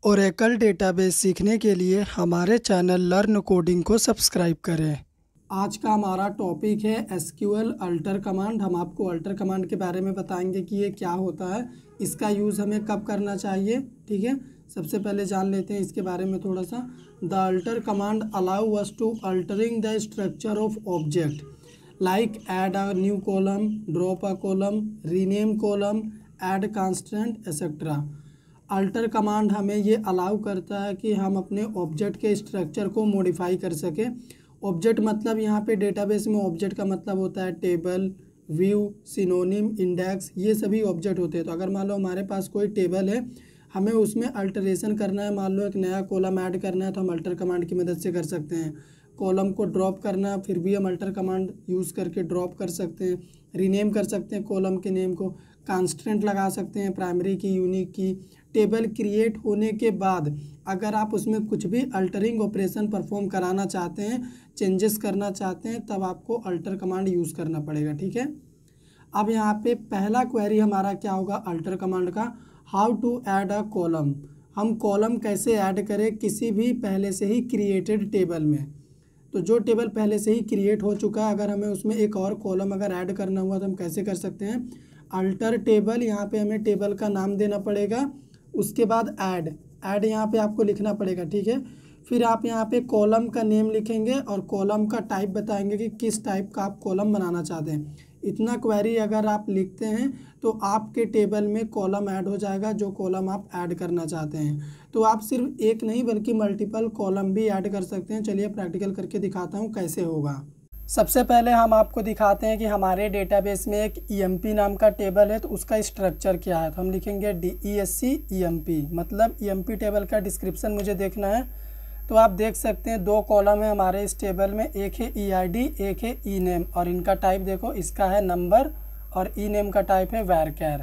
Oracle database सीखने के लिए हमारे चैनल लर्न कोडिंग को सब्सक्राइब करें। आज का हमारा टॉपिक है एसक्यूएल अल्टर कमांड। हम आपको अल्टर कमांड के बारे में बताएंगे कि ये क्या होता है, इसका यूज़ हमें कब करना चाहिए। ठीक है, सबसे पहले जान लेते हैं इसके बारे में थोड़ा सा। The alter command allow us to altering the structure of object like add a new column, drop a column, rename column, add constant etcetera. Alter command हमें ये अलाउ करता है कि हम अपने ऑब्जेक्ट के स्ट्रक्चर को मॉडिफाई कर सकें। ऑब्जेक्ट मतलब यहाँ पे डेटाबेस में ऑब्जेक्ट का मतलब होता है टेबल, व्यू, सिनोनिम, इंडेक्स, ये सभी ऑब्जेक्ट होते हैं। तो अगर मान लो हमारे पास कोई टेबल है, हमें उसमें अल्टरेशन करना है, मान लो एक नया कॉलम ऐड करना है, तो हम अल्टर कमांड की मदद से कर सकते हैं। कॉलम को ड्रॉप करना है, फिर भी हम अल्टर कमांड यूज़ करके ड्रॉप कर सकते हैं। रीनेम कर सकते हैं कॉलम के नेम को, कांस्टेंट लगा सकते हैं, प्राइमरी की, यूनिक की। टेबल क्रिएट होने के बाद अगर आप उसमें कुछ भी अल्टरिंग ऑपरेशन परफॉर्म कराना चाहते हैं, चेंजेस करना चाहते हैं, तब आपको अल्टर कमांड यूज़ करना पड़ेगा। ठीक है, अब यहाँ पे पहला क्वेरी हमारा क्या होगा अल्टर कमांड का, how to add a column. हम कॉलम कैसे ऐड करें किसी भी पहले से ही क्रिएटेड टेबल में। तो जो टेबल पहले से ही क्रिएट हो चुका है, अगर हमें उसमें एक और कॉलम अगर ऐड करना हुआ तो हम कैसे कर सकते हैं। अल्टर टेबल, यहाँ पे हमें टेबल का नाम देना पड़ेगा, उसके बाद ऐड यहाँ पे आपको लिखना पड़ेगा। ठीक है, फिर आप यहाँ पे कॉलम का नेम लिखेंगे और कॉलम का टाइप बताएंगे कि किस टाइप का आप कॉलम बनाना चाहते हैं। इतना क्वेरी अगर आप लिखते हैं तो आपके टेबल में कॉलम ऐड हो जाएगा, जो कॉलम आप ऐड करना चाहते हैं। तो आप सिर्फ एक नहीं बल्कि मल्टीपल कॉलम भी ऐड कर सकते हैं। चलिए प्रैक्टिकल करके दिखाता हूँ कैसे होगा। सबसे पहले हम आपको दिखाते हैं कि हमारे डेटाबेस में एक EMP नाम का टेबल है, तो उसका स्ट्रक्चर क्या है। तो हम लिखेंगे DESC EMP, मतलब EMP टेबल का डिस्क्रिप्शन मुझे देखना है। तो आप देख सकते हैं दो कॉलम है हमारे इस टेबल में, एक है EID, एक है ENAME, और इनका टाइप देखो, इसका है नंबर और ENAME का टाइप है varchar।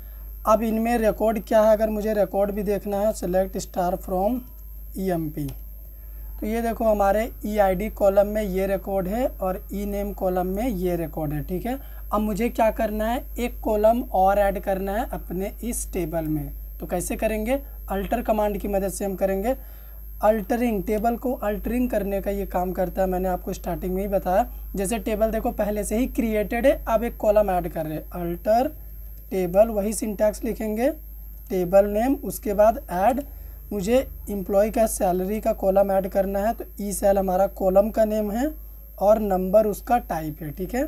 अब इनमें रिकॉर्ड क्या है, अगर मुझे रिकॉर्ड भी देखना है, सेलेक्ट स्टार फ्रॉम EMP। तो ये देखो हमारे EID कॉलम में ये रिकॉर्ड है और ENAME कॉलम में ये रिकॉर्ड है। ठीक है, अब मुझे क्या करना है, एक कॉलम और ऐड करना है अपने इस टेबल में। तो कैसे करेंगे, अल्टर कमांड की मदद से हम करेंगे। अल्टरिंग, टेबल को अल्टरिंग करने का ये काम करता है, मैंने आपको स्टार्टिंग में ही बताया। जैसे टेबल देखो पहले से ही क्रिएटेड है, अब एक कॉलम ऐड कर रहे हैं, अल्टर टेबल, वही सिंटैक्स लिखेंगे, टेबल नेम, उसके बाद ऐड। मुझे एम्प्लॉय का सैलरी का कॉलम ऐड करना है, तो ई सेल हमारा कॉलम का नेम है और नंबर उसका टाइप है। ठीक है,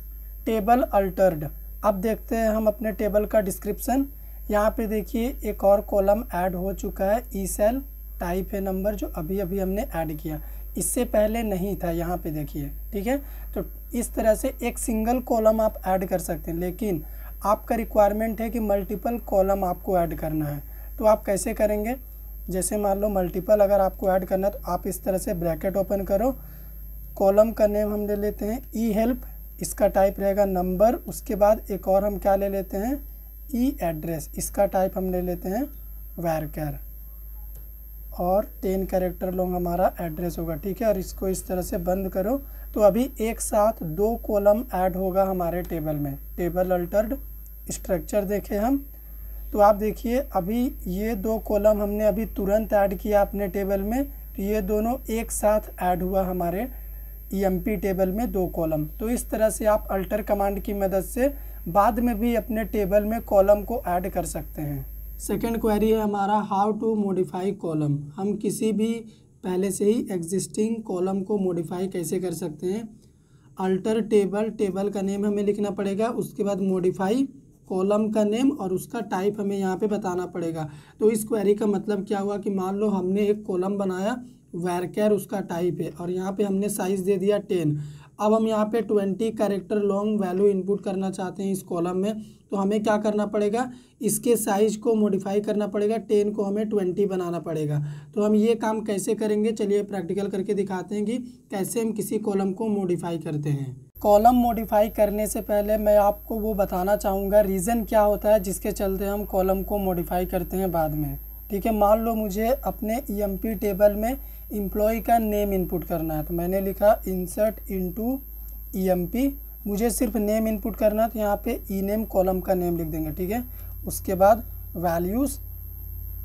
टेबल अल्टर्ड। अब देखते हैं हम अपने टेबल का डिस्क्रिप्शन। यहाँ पे देखिए एक और कॉलम ऐड हो चुका है, ई सेल, टाइप है नंबर, जो अभी अभी हमने ऐड किया, इससे पहले नहीं था, यहाँ पे देखिए। ठीक है, तो इस तरह से एक सिंगल कॉलम आप ऐड कर सकते हैं, लेकिन आपका रिक्वायरमेंट है कि मल्टीपल कॉलम आपको ऐड करना है। तो आप कैसे करेंगे, जैसे मान लो मल्टीपल अगर आपको ऐड करना है तो आप इस तरह से ब्रैकेट ओपन करो, कॉलम का नेम हम ले लेते हैं ई हेल्प, इसका टाइप रहेगा नंबर, उसके बाद एक और हम क्या ले लेते हैं, ई एड्रेस, इसका टाइप हम ले लेते हैं varchar, और 10 कैरेक्टर लॉन्ग हमारा एड्रेस होगा। ठीक है, और इसको इस तरह से बंद करो। तो अभी एक साथ दो कॉलम ऐड होगा हमारे टेबल में। टेबल अल्टर्ड, स्ट्रक्चर देखें हम, तो आप देखिए अभी ये दो कॉलम हमने अभी तुरंत ऐड किया अपने टेबल में, तो ये दोनों एक साथ ऐड हुआ हमारे EMP टेबल में, दो कॉलम। तो इस तरह से आप अल्टर कमांड की मदद से बाद में भी अपने टेबल में कॉलम को ऐड कर सकते हैं। सेकेंड क्वेरी है हमारा, हाउ टू मॉडिफाई कॉलम। हम किसी भी पहले से ही एग्जिस्टिंग कॉलम को मॉडिफाई कैसे कर सकते हैं। अल्टर टेबल, टेबल का नेम हमें लिखना पड़ेगा, उसके बाद मॉडिफाई, कॉलम का नेम और उसका टाइप हमें यहाँ पे बताना पड़ेगा। तो इस क्वेरी का मतलब क्या हुआ कि मान लो हमने एक कॉलम बनाया, varchar उसका टाइप है, और यहाँ पे हमने साइज़ दे दिया 10। अब हम यहाँ पे 20 कैरेक्टर लॉन्ग वैल्यू इनपुट करना चाहते हैं इस कॉलम में, तो हमें क्या करना पड़ेगा, इसके साइज़ को मॉडिफाई करना पड़ेगा, 10 को हमें 20 बनाना पड़ेगा। तो हम ये काम कैसे करेंगे, चलिए प्रैक्टिकल करके दिखाते हैं कि कैसे हम किसी कॉलम को मॉडिफाई करते हैं। कॉलम मॉडिफाई करने से पहले मैं आपको वो बताना चाहूँगा रीज़न क्या होता है जिसके चलते हम कॉलम को मॉडिफाई करते हैं बाद में। ठीक है, मान लो मुझे अपने EMP टेबल में एम्प्लॉय का नेम इनपुट करना है, तो मैंने लिखा इंसर्ट इनटू EMP, मुझे सिर्फ नेम इनपुट करना है, तो यहाँ पे ENAME कॉलम का नेम लिख देंगे। ठीक है, उसके बाद वैल्यूज़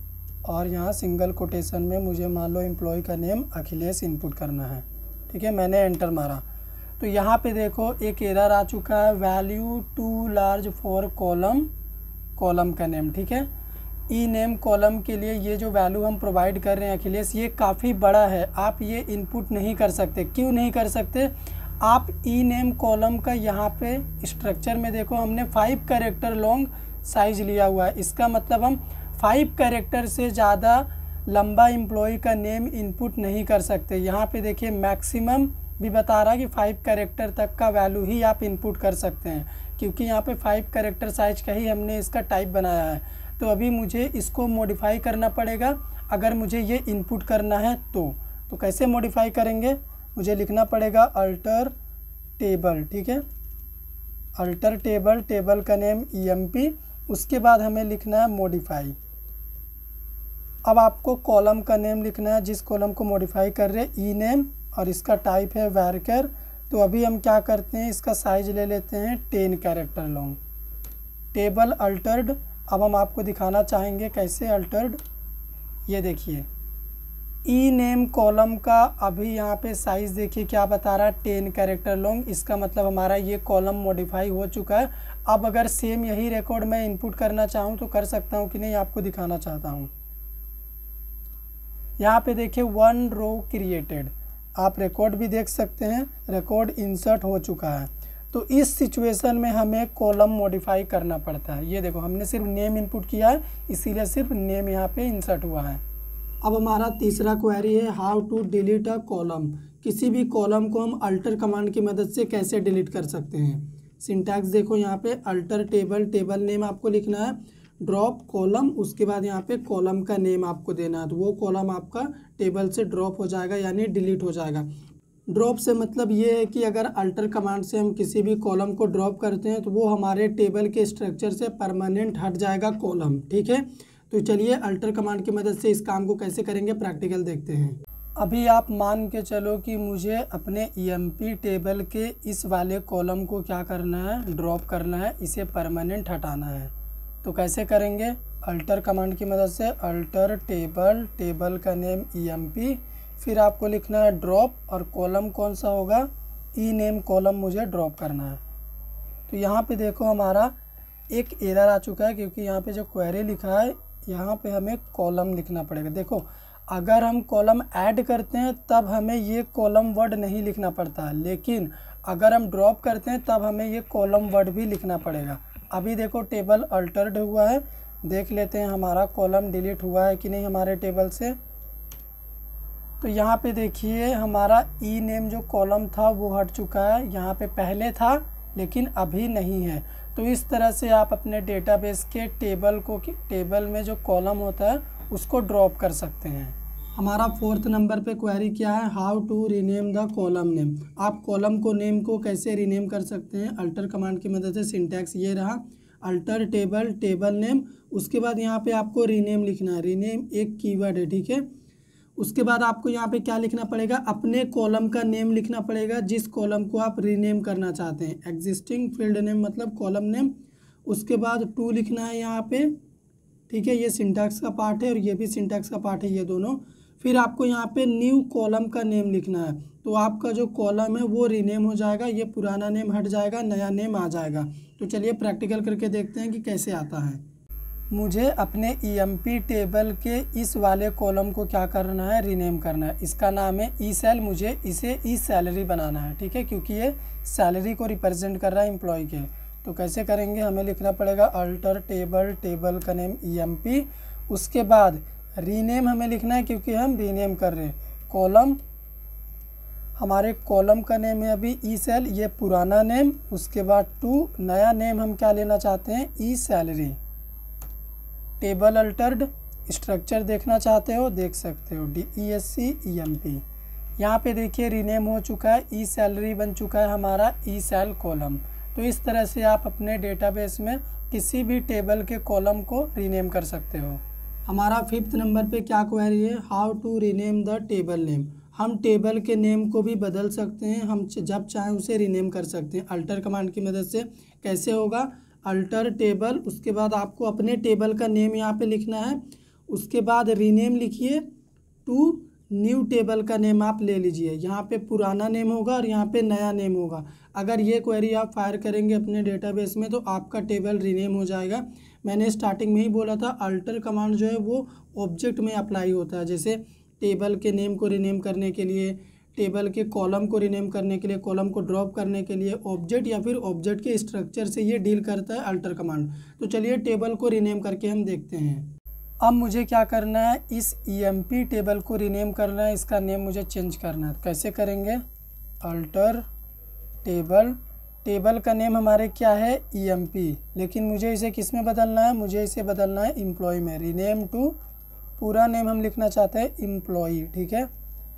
और यहाँ सिंगल कोटेशन में मुझे मान लो एम्प्लॉय का नेम अखिलेश इनपुट करना है। ठीक है, मैंने एंटर मारा तो यहाँ पे देखो एक एरर आ चुका है, value too large for column का नेम। ठीक है, ई नेम कॉलम के लिए ये जो वैल्यू हम प्रोवाइड कर रहे हैं अखिलेश, ये काफ़ी बड़ा है, आप ये इनपुट नहीं कर सकते। क्यों नहीं कर सकते? आप ई नेम कॉलम का यहाँ पे स्ट्रक्चर में देखो हमने 5 कैरेक्टर लॉन्ग साइज लिया हुआ है। इसका मतलब हम 5 कैरेक्टर से ज़्यादा लंबा एम्प्लॉय का नेम इनपुट नहीं कर सकते। यहाँ पे देखिए मैक्सिमम भी बता रहा है कि 5 कैरेक्टर तक का वैल्यू ही आप इनपुट कर सकते हैं, क्योंकि यहाँ पे 5 कैरेक्टर साइज का ही हमने इसका टाइप बनाया है। तो अभी मुझे इसको मॉडिफाई करना पड़ेगा अगर मुझे ये इनपुट करना है तो कैसे मॉडिफाई करेंगे? मुझे लिखना पड़ेगा अल्टर टेबल। ठीक है, अल्टर टेबल, टेबल का नेम EMP, उसके बाद हमें लिखना है मॉडिफाई। अब आपको कॉलम का नेम लिखना है जिस कॉलम को मॉडिफाई कर रहे हैं, ई नेम, और इसका टाइप है वर्कर। तो अभी हम क्या करते हैं, इसका साइज ले लेते हैं 10 कैरेक्टर लॉन्ग। टेबल अल्टर्ड, अब हम आपको दिखाना चाहेंगे कैसे अल्टर्ड। ये देखिए ई नेम कॉलम का अभी यहाँ पे साइज़ देखिए क्या बता रहा है, 10 कैरेक्टर लॉन्ग। इसका मतलब हमारा ये कॉलम मॉडिफाई हो चुका है। अब अगर सेम यही रिकॉर्ड मैं इनपुट करना चाहूँ तो कर सकता हूँ कि नहीं, आपको दिखाना चाहता हूँ। यहाँ पे देखिए 1 रो क्रिएटेड, आप रिकॉर्ड भी देख सकते हैं, रिकॉर्ड इंसर्ट हो चुका है। तो इस सिचुएशन में हमें कॉलम मॉडिफाई करना पड़ता है। ये देखो हमने सिर्फ नेम इनपुट किया है, इसीलिए सिर्फ नेम यहाँ पे इंसर्ट हुआ है। अब हमारा तीसरा क्वेरी है how to delete a column. किसी भी कॉलम को हम अल्टर कमांड की मदद से कैसे डिलीट कर सकते हैं। सिंटैक्स देखो यहाँ पे अल्टर टेबल, टेबल नेम आपको लिखना है, ड्रॉप कॉलम, उसके बाद यहाँ पे कॉलम का नेम आपको देना है। तो वो कॉलम आपका टेबल से ड्रॉप हो जाएगा, यानी डिलीट हो जाएगा। ड्रॉप से मतलब ये है कि अगर अल्टर कमांड से हम किसी भी कॉलम को ड्रॉप करते हैं तो वो हमारे टेबल के स्ट्रक्चर से परमानेंट हट जाएगा कॉलम। ठीक है, तो चलिए अल्टर कमांड की मदद से इस काम को कैसे करेंगे प्रैक्टिकल देखते हैं। अभी आप मान के चलो कि मुझे अपने EMP टेबल के इस वाले कॉलम को क्या करना है, ड्रॉप करना है, इसे परमानेंट हटाना है। तो कैसे करेंगे? अल्टर कमांड की मदद से अल्टर टेबल, टेबल का नेम EMP, फिर आपको लिखना है ड्रॉप, और कॉलम कौन सा होगा, ई नेम कॉलम मुझे ड्रॉप करना है। तो यहाँ पे देखो हमारा एक एरर आ चुका है, क्योंकि यहाँ पे जो क्वेरी लिखा है यहाँ पे हमें कॉलम लिखना पड़ेगा। देखो अगर हम कॉलम ऐड करते हैं तब हमें ये कॉलम वर्ड नहीं लिखना पड़ता है, लेकिन अगर हम ड्रॉप करते हैं तब हमें ये कॉलम वर्ड भी लिखना पड़ेगा। अभी देखो टेबल अल्टर्ड हुआ है, देख लेते हैं हमारा कॉलम डिलीट हुआ है कि नहीं हमारे टेबल से। तो यहाँ पे देखिए हमारा ई नेम जो कॉलम था वो हट चुका है, यहाँ पे पहले था लेकिन अभी नहीं है। तो इस तरह से आप अपने डेटाबेस के टेबल में जो कॉलम होता है उसको ड्रॉप कर सकते हैं। हमारा 4th नंबर पे क्वेरी क्या है, how to rename the column name. आप कॉलम को नेम को कैसे रीनेम कर सकते हैं अल्टर कमांड की मदद से। सिंटैक्स ये रहा, अल्टर टेबल, टेबल नेम, उसके बाद यहाँ पे आपको रीनेम लिखना है। रीनेम एक कीवर्ड है, ठीक है। उसके बाद आपको यहाँ पे क्या लिखना पड़ेगा, अपने कॉलम का नेम लिखना पड़ेगा जिस कॉलम को आप रीनेम करना चाहते हैं। एग्जिस्टिंग फील्ड नेम मतलब कॉलम नेम, उसके बाद टू लिखना है यहाँ पे, ठीक है। ये सिंटैक्स का पार्ट है और ये भी सिंटैक्स का पार्ट है, ये दोनों। फिर आपको यहाँ पे न्यू कॉलम का नेम लिखना है, तो आपका जो कॉलम है वो रीनेम हो जाएगा, ये पुराना नेम हट जाएगा, नया नेम आ जाएगा। तो चलिए प्रैक्टिकल करके देखते हैं कि कैसे आता है। मुझे अपने EMP टेबल के इस वाले कॉलम को क्या करना है, रीनेम करना है। इसका नाम है ई सेल, मुझे इसे ई सैलरी बनाना है, ठीक है, क्योंकि ये सैलरी को रिप्रेजेंट कर रहा है एम्प्लॉय के। तो कैसे करेंगे, हमें लिखना पड़ेगा अल्टर टेबल, टेबल का नेम EMP, उसके बाद रीनेम हमें लिखना है क्योंकि हम रीनेम कर रहे हैं। कॉलम, हमारे कॉलम का नेम है अभी ई सेल, ये पुराना नेम, उसके बाद टू, नया नेम हम क्या लेना चाहते हैं, E salary. Table altered, structure देखना चाहते हो देख सकते हो, DESC EMP। यहाँ पे देखिए रीनेम हो चुका है, ई सैलरी बन चुका है हमारा ई सेल कॉलम। तो इस तरह से आप अपने डेटाबेस में किसी भी टेबल के कॉलम को रीनेम कर सकते हो। हमारा 5th नंबर पे क्या क्वेरी है, how to rename the table name. हम टेबल के नेम को भी बदल सकते हैं, हम जब चाहें उसे रीनेम कर सकते हैं अल्टर कमांड की मदद से। कैसे होगा, अल्टर टेबल, उसके बाद आपको अपने टेबल का नेम यहाँ पे लिखना है, उसके बाद रीनेम लिखिए टू न्यू टेबल का नेम आप ले लीजिए। यहाँ पे पुराना नेम होगा और यहाँ पे नया नेम होगा। अगर ये क्वेरी आप फायर करेंगे अपने डेटाबेस में तो आपका टेबल रीनेम हो जाएगा। मैंने स्टार्टिंग में ही बोला था अल्टर कमांड जो है वो ऑब्जेक्ट में अप्लाई होता है। जैसे टेबल के नेम को रीनेम करने के लिए, टेबल के कॉलम को रीनेम करने के लिए, कॉलम को ड्रॉप करने के लिए, ऑब्जेक्ट या फिर ऑब्जेक्ट के स्ट्रक्चर से ये डील करता है अल्टर कमांड। तो चलिए टेबल को रीनेम करके हम देखते हैं। अब मुझे क्या करना है, इस EMP टेबल को रीनेम करना है, इसका नेम मुझे चेंज करना है। कैसे करेंगे, अल्टर टेबल, टेबल का नेम हमारे क्या है EMP, लेकिन मुझे इसे किस में बदलना है, मुझे इसे बदलना है एम्प्लॉय में। रीनेम टू, पूरा नेम हम लिखना चाहते हैं एम्प्लॉय, ठीक है।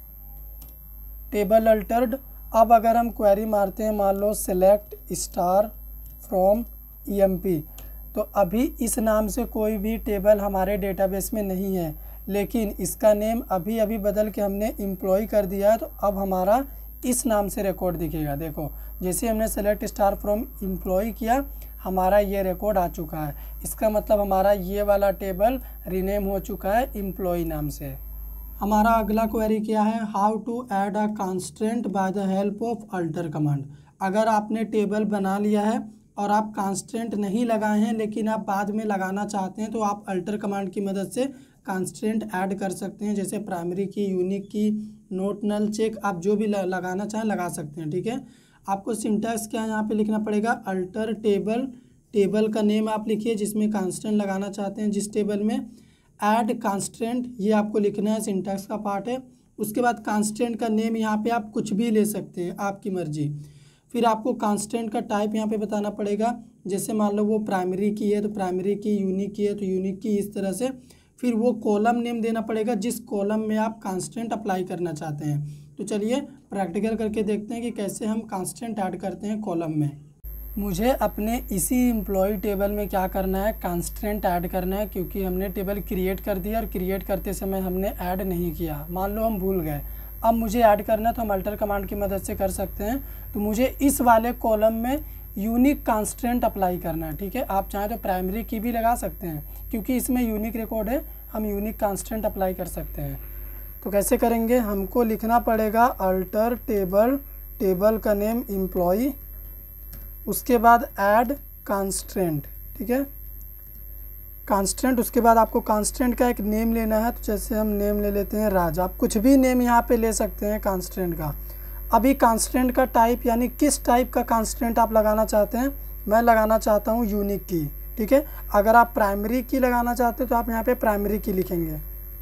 Table altered. अब अगर हम क्वेरी मारते हैं, मान लो सेलेक्ट स्टार फ्रॉम EMP, तो अभी इस नाम से कोई भी टेबल हमारे डेटाबेस में नहीं है, लेकिन इसका नेम अभी अभी बदल के हमने एम्प्लॉय कर दिया है, तो अब हमारा इस नाम से रिकॉर्ड दिखेगा। देखो जैसे हमने सेलेक्ट स्टार फ्रॉम एम्प्लॉय किया, हमारा ये रिकॉर्ड आ चुका है। इसका मतलब हमारा ये वाला टेबल रीनेम हो चुका है एम्प्लॉय नाम से। हमारा अगला क्वेरी क्या है, how to add a constant by the help of alter command. अगर आपने टेबल बना लिया है और आप कांस्टेंट नहीं लगाए हैं लेकिन आप बाद में लगाना चाहते हैं, तो आप अल्टर कमांड की मदद से कांस्टेंट ऐड कर सकते हैं। जैसे प्राइमरी की, यूनिक की, नोट नल चेक, आप जो भी लगाना चाहें लगा सकते हैं, ठीक है। आपको सिंटैक्स क्या यहाँ पे लिखना पड़ेगा, अल्टर टेबल, टेबल का नेम आप लिखिए जिसमें कांस्टेंट लगाना चाहते हैं जिस टेबल में, ऐड कांस्टेंट, ये आपको लिखना है, सिंटैक्स का पार्ट है। उसके बाद कांस्टेंट का नेम यहाँ पे आप कुछ भी ले सकते हैं, आपकी मर्जी। फिर आपको कांस्टेंट का टाइप यहाँ पे बताना पड़ेगा। जैसे मान लो वो प्राइमरी की है तो प्राइमरी की, यूनिक की है तो यूनिक की, इस तरह से। फिर वो कॉलम नेम देना पड़ेगा जिस कॉलम में आप कांस्टेंट अप्लाई करना चाहते हैं। तो चलिए प्रैक्टिकल करके देखते हैं कि कैसे हम कांस्टेंट ऐड करते हैं कॉलम में। मुझे अपने इसी एम्प्लॉय टेबल में क्या करना है, कांस्टेंट ऐड करना है, क्योंकि हमने टेबल क्रिएट कर दिया और क्रिएट करते समय हमने ऐड नहीं किया। मान लो हम भूल गए, अब मुझे ऐड करना है तो हम अल्टर कमांड की मदद से कर सकते हैं। तो मुझे इस वाले कॉलम में यूनिक कांस्टेंट अप्लाई करना है, ठीक है। आप चाहें तो प्राइमरी की भी लगा सकते हैं, क्योंकि इसमें यूनिक रिकॉर्ड है, हम यूनिक कांस्टेंट अप्लाई कर सकते हैं। तो कैसे करेंगे, हमको लिखना पड़ेगा अल्टर टेबल, टेबल का नेम एम्प्लॉय, उसके बाद ऐड कांस्टेंट, ठीक है, कांस्टेंट। उसके बाद आपको कांस्टेंट का एक नेम लेना है, तो जैसे हम नेम ले लेते हैं राज। आप कुछ भी नेम यहाँ पे ले सकते हैं कांस्टेंट का। अभी कांस्टेंट का टाइप यानी किस टाइप का कांस्टेंट आप लगाना चाहते हैं, मैं लगाना चाहता हूँ यूनिक की, ठीक है। अगर आप प्राइमरी की लगाना चाहते हैं तो आप यहाँ पे प्राइमरी की लिखेंगे।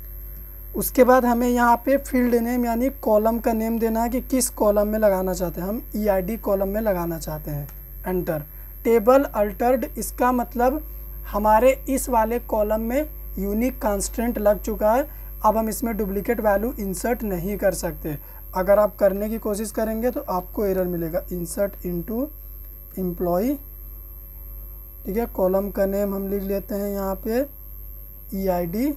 उसके बाद हमें यहाँ पे फील्ड नेम यानी कॉलम का नेम देना है कि किस कॉलम में लगाना चाहते हैं, हम EID कॉलम में लगाना चाहते हैं। एंटर। टेबल अल्टर्ड, इसका मतलब हमारे इस वाले कॉलम में यूनिक कांस्टेंट लग चुका है। अब हम इसमें डुप्लीकेट वैल्यू इंसर्ट नहीं कर सकते। अगर आप करने की कोशिश करेंगे तो आपको एरर मिलेगा, इंसर्ट इनटू एम्प्लॉय, ठीक है। कॉलम का नेम हम लिख लेते हैं यहाँ पे EID,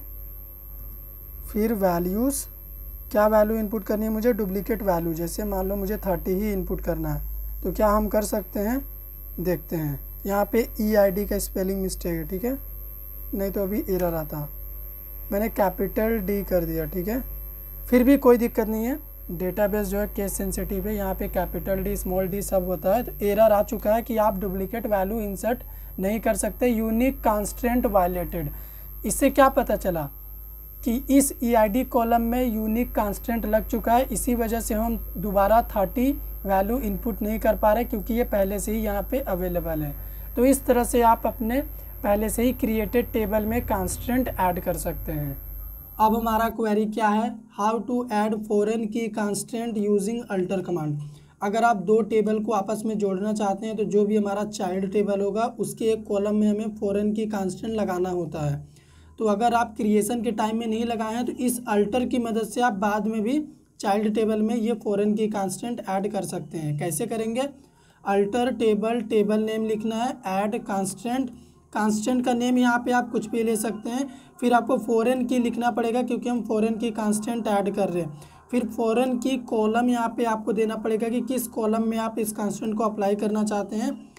फिर वैल्यूज़, क्या वैल्यू इनपुट करनी है मुझे, डुप्लीकेट वैल्यू। जैसे मान लो मुझे 30 ही इनपुट करना है, तो क्या हम कर सकते हैं, देखते हैं। यहाँ पे EID का स्पेलिंग मिस्टेक है, ठीक है, नहीं तो अभी एरर आता। मैंने कैपिटल D कर दिया, ठीक है, फिर भी कोई दिक्कत नहीं है। डेटाबेस जो है केस सेंसिटिव है, यहाँ पे कैपिटल D, स्मॉल d सब होता है। तो एरर आ चुका है कि आप डुप्लीकेट वैल्यू इंसर्ट नहीं कर सकते, यूनिक कांस्टेंट वायलेटेड। इससे क्या पता चला कि इस EID कॉलम में यूनिक कांस्टेंट लग चुका है, इसी वजह से हम दोबारा 30 वैल्यू इनपुट नहीं कर पा रहे, क्योंकि ये पहले से ही यहाँ पे अवेलेबल है। तो इस तरह से आप अपने पहले से ही क्रिएटेड टेबल में कांस्टेंट ऐड कर सकते हैं। अब हमारा क्वेरी क्या है, how to add foreign key constant using alter command. अगर आप दो टेबल को आपस में जोड़ना चाहते हैं तो जो भी हमारा चाइल्ड टेबल होगा उसके एक कॉलम में हमें फॉरेन की कांस्टेंट लगाना होता है। तो अगर आप क्रिएशन के टाइम में नहीं लगाए हैं तो इस अल्टर की मदद से आप बाद में भी चाइल्ड टेबल में ये फॉरेन की कांस्टेंट ऐड कर सकते हैं। कैसे करेंगे, अल्टर टेबल, टेबल नेम लिखना है, ऐड कांस्टेंट, कांस्टेंट का नेम यहाँ पे आप कुछ भी ले सकते हैं। फिर आपको फॉरेन की लिखना पड़ेगा क्योंकि हम फॉरेन की कांस्टेंट ऐड कर रहे हैं। फिर फॉरेन की कॉलम यहाँ पे आपको देना पड़ेगा कि किस कॉलम में आप इस कांस्टेंट को अप्लाई करना चाहते हैं।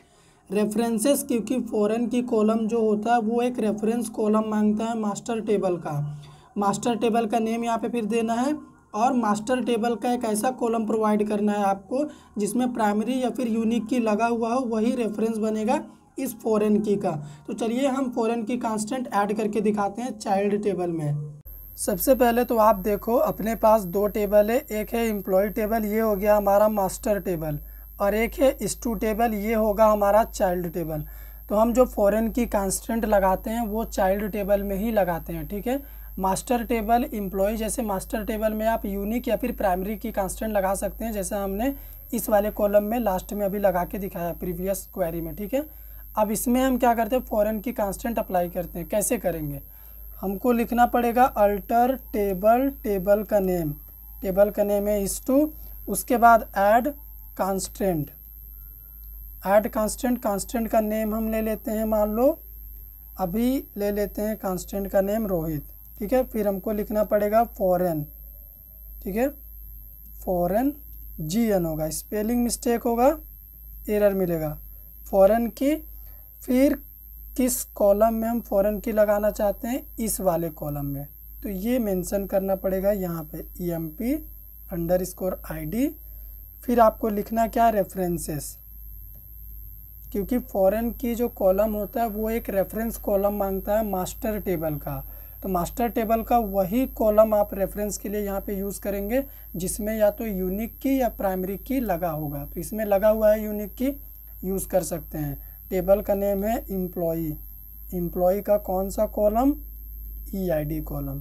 रेफरेंसेस, क्योंकि फॉरेन की कॉलम जो होता है वो एक रेफरेंस कॉलम मांगता है मास्टर टेबल का। मास्टर टेबल का नेम यहाँ पे फिर देना है और मास्टर टेबल का एक ऐसा कॉलम प्रोवाइड करना है आपको जिसमें प्राइमरी या फिर यूनिक की लगा हुआ हो, वही रेफरेंस बनेगा इस फॉरेन की का। तो चलिए हम फॉरेन की कांस्टेंट ऐड करके दिखाते हैं चाइल्ड टेबल में। सबसे पहले तो आप देखो अपने पास दो टेबल है, एक है एम्प्लॉय टेबल, ये हो गया हमारा मास्टर टेबल, और एक है स्टू टेबल, ये होगा हमारा चाइल्ड टेबल। तो हम जो फॉरेन की कांस्टेंट लगाते हैं वो चाइल्ड टेबल में ही लगाते हैं, ठीक है। मास्टर टेबल एम्प्लॉय, जैसे मास्टर टेबल में आप यूनिक या फिर प्राइमरी की कांस्टेंट लगा सकते हैं, जैसे हमने इस वाले कॉलम में लास्ट में अभी लगा के दिखाया प्रीवियस क्वेरी में, ठीक है। अब इसमें हम क्या करते हैं, फॉरेन की कांस्टेंट अप्लाई करते हैं। कैसे करेंगे, हमको लिखना पड़ेगा अल्टर टेबल, टेबल का नेम, टेबल का नेम है इस2, उसके बाद add constant, add constant, constant का नेम हम ले लेते हैं, मान लो अभी ले लेते हैं कांस्टेंट का नेम रोहित, ठीक है। फिर हमको लिखना पड़ेगा फॉरेन, ठीक है, फॉरेन GN होगा, स्पेलिंग मिस्टेक होगा, एरर मिलेगा, फॉरेन की। फिर किस कॉलम में हम फॉरेन की लगाना चाहते हैं, इस वाले कॉलम में, तो ये मेंशन करना पड़ेगा यहाँ पे EMP_ID। फिर आपको लिखना क्या, रेफरेंसेस, क्योंकि फॉरेन की जो कॉलम होता है वो एक रेफरेंस कॉलम मांगता है मास्टर टेबल का। तो मास्टर टेबल का वही कॉलम आप रेफरेंस के लिए यहाँ पे यूज़ करेंगे जिसमें या तो यूनिक की या प्राइमरी की लगा होगा। तो इसमें लगा हुआ है यूनिक की, यूज़ कर सकते हैं। टेबल का नेम है एम्प्लॉई, एम्प्लॉई का कौन सा column, EID column.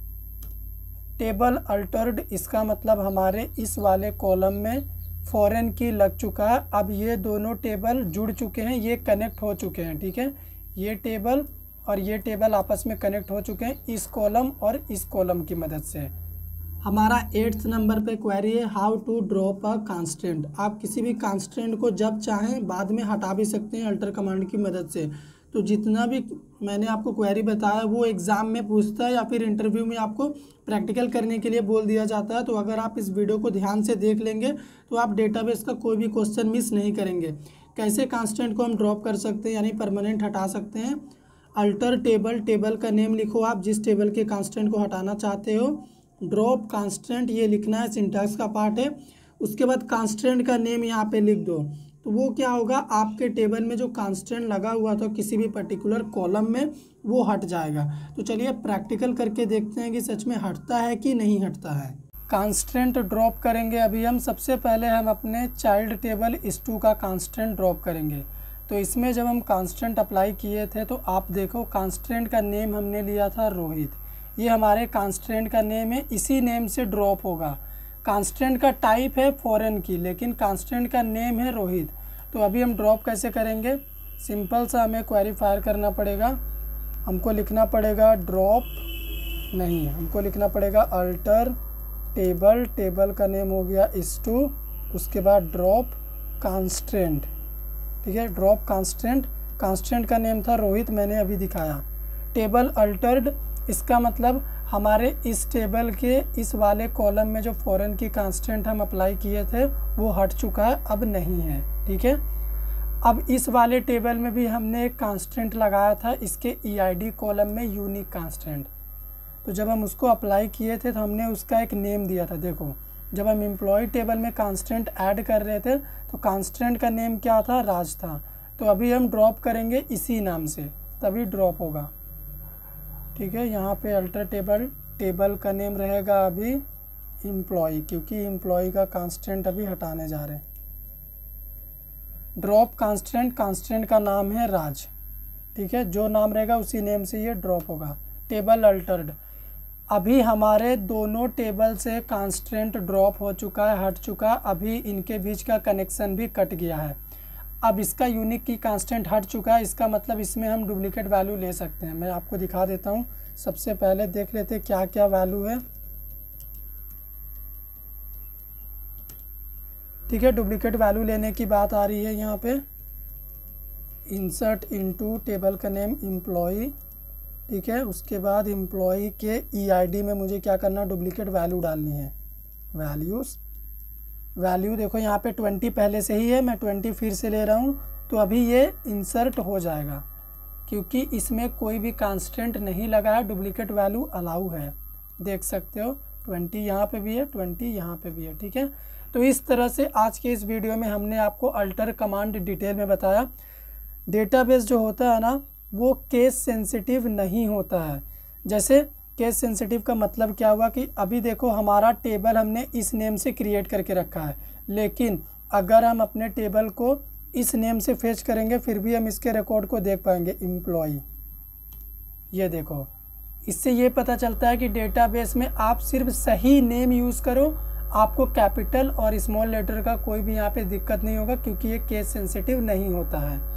Table altered, इसका मतलब हमारे इस वाले कॉलम में फॉरेन की लग चुका है। अब ये दोनों टेबल जुड़ चुके हैं, ये कनेक्ट हो चुके हैं, ठीक है। ये टेबल और ये टेबल आपस में कनेक्ट हो चुके हैं इस कॉलम और इस कॉलम की मदद से। हमारा 8th नंबर पे क्वेरी है how to drop a constant. आप किसी भी कांस्टेंट को जब चाहें बाद में हटा भी सकते हैं अल्टर कमांड की मदद से। तो जितना भी मैंने आपको क्वेरी बताया वो एग्ज़ाम में पूछता है या फिर इंटरव्यू में आपको प्रैक्टिकल करने के लिए बोल दिया जाता है। तो अगर आप इस वीडियो को ध्यान से देख लेंगे तो आप डेटाबेस का कोई भी क्वेश्चन मिस नहीं करेंगे। कैसे कांस्टेंट को हम ड्रॉप कर सकते हैं, यानी परमानेंट हटा सकते हैं। अल्टर टेबल, टेबल का नेम लिखो आप जिस टेबल के कांस्टेंट को हटाना चाहते हो। ड्रॉप कांस्टेंट, ये लिखना है, सिंटैक्स का पार्ट है। उसके बाद कांस्टेंट का नेम यहाँ पे लिख दो। तो वो क्या होगा, आपके टेबल में जो कांस्टेंट लगा हुआ था किसी भी पर्टिकुलर कॉलम में वो हट जाएगा। तो चलिए प्रैक्टिकल करके देखते हैं कि सच में हटता है कि नहीं हटता है। कांस्टेंट ड्रॉप करेंगे अभी हम। सबसे पहले हम अपने चाइल्ड टेबल इस2 का कांस्टेंट ड्रॉप करेंगे। तो इसमें जब हम कांस्टेंट अप्लाई किए थे तो आप देखो कांस्टेंट का नेम हमने लिया था रोहित, ये हमारे कांस्टेंट का नेम है, इसी नेम से ड्रॉप होगा। कांस्टेंट का टाइप है फॉरेन की, लेकिन कांस्टेंट का नेम है रोहित। तो अभी हम ड्रॉप कैसे करेंगे, सिंपल सा हमें क्वेरी फायर करना पड़ेगा। हमको लिखना पड़ेगा ड्रॉप, नहीं, हमको लिखना पड़ेगा अल्टर टेबल, टेबल का नेम हो गया इस2, उसके बाद ड्रॉप कांस्टेंट, ठीक है, ड्रॉप कांस्टेंट। कांस्टेंट का नेम था रोहित, मैंने अभी दिखाया। टेबल अल्टर्ड, इसका मतलब हमारे इस टेबल के इस वाले कॉलम में जो फॉरेन की कांस्टेंट हम अप्लाई किए थे वो हट चुका है, अब नहीं है, ठीक है। अब इस वाले टेबल में भी हमने एक कांस्टेंट लगाया था इसके EID कॉलम में, यूनिक कांस्टेंट। तो जब हम उसको अप्लाई किए थे तो हमने उसका एक नेम दिया था। देखो जब हम एम्प्लॉय टेबल में कांस्टेंट ऐड कर रहे थे तो कांस्टेंट का नेम क्या था, राज था। तो अभी हम ड्रॉप करेंगे इसी नाम से, तभी ड्रॉप होगा, ठीक है। यहाँ पे अल्टर टेबल, टेबल का नेम रहेगा अभी एम्प्लॉय, क्योंकि एम्प्लॉय का कांस्टेंट अभी हटाने जा रहे हैं। ड्रॉप कांस्टेंट, कांस्टेंट का नाम है राज, ठीक है, जो नाम रहेगा उसी नेम से ये ड्रॉप होगा। टेबल अल्टर्ड, अभी हमारे दोनों टेबल से कांस्टेंट ड्रॉप हो चुका है, हट चुका, अभी इनके बीच का कनेक्शन भी कट गया है। अब इसका यूनिक की कांस्टेंट हट चुका है, इसका मतलब इसमें हम डुप्लीकेट वैल्यू ले सकते हैं। मैं आपको दिखा देता हूँ। सबसे पहले देख लेते हैं क्या क्या वैल्यू है, ठीक है। डुप्लीकेट वैल्यू लेने की बात आ रही है यहाँ पे। इंसर्ट इनटू टेबल का नेम एम्प्लॉय, ठीक है। उसके बाद एम्प्लॉय के EID में मुझे क्या करना, डुप्लीकेट वैल्यू डालनी है। वैल्यूज़, वैल्यू देखो यहाँ पे 20 पहले से ही है, मैं 20 फिर से ले रहा हूँ। तो अभी ये इंसर्ट हो जाएगा क्योंकि इसमें कोई भी कांस्टेंट नहीं लगा है, डुप्लीकेट वैल्यू अलाउ है। देख सकते हो 20 यहाँ पे भी है, 20 यहाँ पे भी है। ठीक है, तो इस तरह से आज के इस वीडियो में हमने आपको अल्टर कमांड डिटेल में बताया। डेटाबेस जो होता है ना वो केस सेंसिटिव नहीं होता है। जैसे केस सेंसिटिव का मतलब क्या हुआ कि अभी देखो हमारा टेबल हमने इस नेम से क्रिएट करके रखा है, लेकिन अगर हम अपने टेबल को इस नेम से फेच करेंगे फिर भी हम इसके रिकॉर्ड को देख पाएंगे, एम्प्लॉय। ये देखो, इससे ये पता चलता है कि डेटाबेस में आप सिर्फ सही नेम यूज़ करो, आपको कैपिटल और स्मॉल लेटर का कोई भी यहाँ पे दिक्कत नहीं होगा क्योंकि ये केस सेंसिटिव नहीं होता है।